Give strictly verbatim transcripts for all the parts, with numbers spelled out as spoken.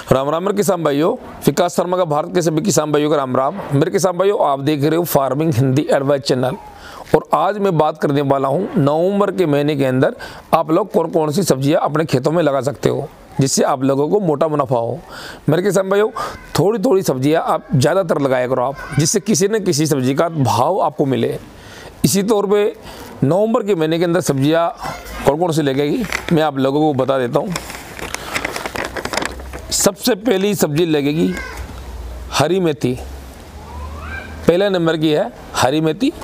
राम राम मेरे किसान भाइयों, विकास शर्मा का भारत के सभी किसान भाइयों का राम राम। मेरे किसान भाइयों, आप देख रहे हो फार्मिंग हिंदी एडवाइस चैनल और आज मैं बात करने वाला हूं नवंबर के महीने के अंदर आप लोग कौन कौन सी सब्जियां अपने खेतों में लगा सकते हो जिससे आप लोगों को मोटा मुनाफा हो। मेरे किसान भाइयों, थोड़ी थोड़ी सब्जियां आप ज़्यादातर लगाया करो आप, जिससे किसी न किसी सब्जी का भाव आपको मिले। इसी तौर पे नवंबर के महीने के अंदर सब्जियां कौन कौन सी लगेगी मैं आप लोगों को बता देता हूँ। सबसे पहली सब्जी लगेगी हरी मेथी। पहले नंबर की है हरी मेथी,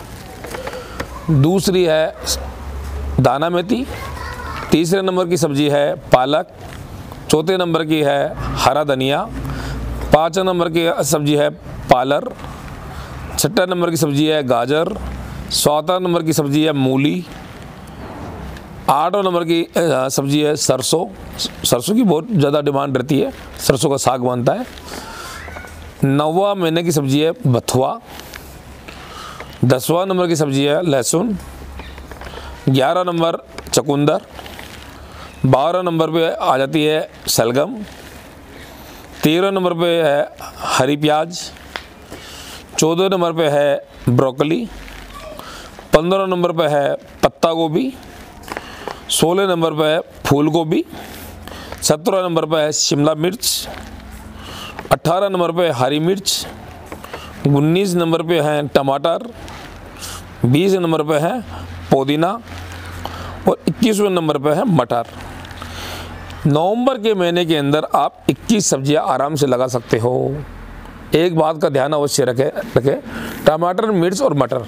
दूसरी है दाना मेथी, तीसरे नंबर की सब्जी है पालक, चौथे नंबर की है हरा धनिया, पाँचवें नंबर की सब्जी है पालर, छठा नंबर की सब्जी है गाजर, सातवां नंबर की सब्जी है मूली, आठवें नंबर की सब्जी है सरसों। सरसों की बहुत ज़्यादा डिमांड रहती है, सरसों का साग बनता है। नौवां महीने की सब्जी है बथुआ, दसवां नंबर की सब्जी है लहसुन, ग्यारह नंबर चुकंदर, बारह नंबर पे आ जाती है सलगम, तेरह नंबर पे है हरी प्याज, चौदह नंबर पे है ब्रोकली, पंद्रह नंबर पे है पत्ता गोभी, सोलह नंबर पे है फूल गोभी, सत्रह नंबर पे है शिमला मिर्च, अठारह नंबर पे हरी मिर्च, उन्नीस नंबर पे है टमाटर, बीस नंबर पे है पुदीना और इक्कीसवें नंबर पे है मटर। नवंबर के महीने के अंदर आप इक्कीस सब्जियां आराम से लगा सकते हो। एक बात का ध्यान अवश्य रखें रखें टमाटर, मिर्च और मटर,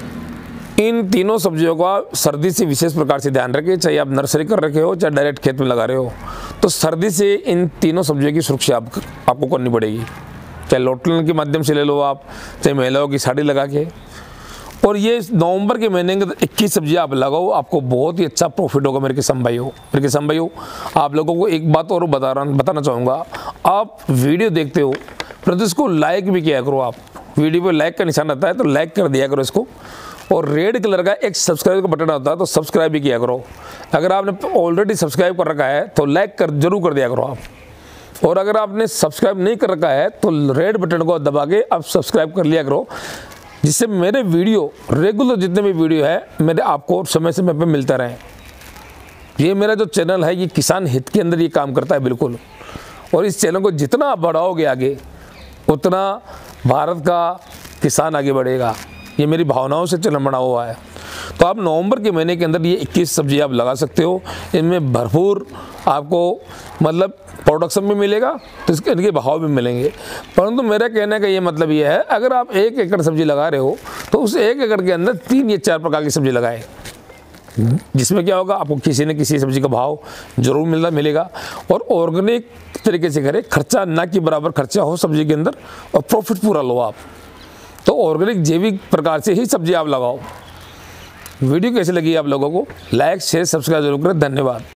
इन तीनों सब्जियों का सर्दी से विशेष प्रकार से ध्यान रखें। चाहे आप नर्सरी कर रखे हो, चाहे डायरेक्ट खेत में लगा रहे हो, तो सर्दी से इन तीनों सब्जियों की सुरक्षा आप, आपको करनी पड़ेगी। चाहे लोटलन के माध्यम से ले लो आप, चाहे महिलाओं की साड़ी लगा के। और ये नवंबर के महीने के इक्कीस सब्जियां आप लगाओ, आपको बहुत ही अच्छा प्रॉफिट होगा। मेरे किसान भाइयों मेरे किसान भाइयों आप लोगों को एक बात और बता रहा बताना चाहूँगा। आप वीडियो देखते हो परंतु इसको लाइक भी किया करो। आप वीडियो पे लाइक का निशान आता है तो लाइक कर दिया करो इसको, और रेड कलर का एक सब्सक्राइब का बटन आता है तो सब्सक्राइब भी किया करो। अगर आपने ऑलरेडी सब्सक्राइब कर रखा है तो लाइक कर जरूर कर दिया करो आप, और अगर आपने सब्सक्राइब नहीं कर रखा है तो रेड बटन को दबा के आप सब्सक्राइब कर लिया करो, जिससे मेरे वीडियो रेगुलर जितने भी वीडियो है मेरे आपको समय समय पे मिलता रहे। ये मेरा जो चैनल है ये किसान हित के अंदर ये काम करता है बिल्कुल, और इस चैनल को जितना आप बढ़ाओगे आगे उतना भारत का किसान आगे बढ़ेगा। ये मेरी भावनाओं से चैनल बना हुआ है। तो आप नवंबर के महीने के अंदर ये इक्कीस सब्जियां आप लगा सकते हो। इनमें भरपूर आपको मतलब प्रोडक्शन भी मिलेगा, तो इसके इनके भाव भी मिलेंगे। परंतु मेरा कहने का ये मतलब ये है, अगर आप एक एकड़ सब्जी लगा रहे हो तो उस एक एकड़ के अंदर तीन या चार प्रकार की सब्जी लगाएं, जिसमें क्या होगा आपको किसी न किसी सब्जी का भाव जरूर मिलना मिलेगा। और ऑर्गेनिक तरीके से करें, खर्चा ना के बराबर खर्चा हो सब्जी के अंदर और प्रॉफिट पूरा लो आप। तो ऑर्गेनिक जैविक प्रकार से ही सब्जी आप लगाओ। वीडियो कैसी लगी आप लोगों को? लाइक शेयर सब्सक्राइब जरूर करें। धन्यवाद।